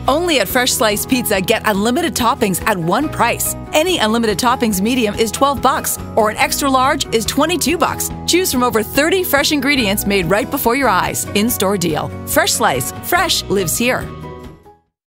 Only at Fresh Sliced Pizza, get unlimited toppings at one price. Any unlimited toppings medium is $12, or an extra large is $22. Choose from over 30 fresh ingredients made right before your eyes. In-store deal. Fresh Slice. Fresh lives here.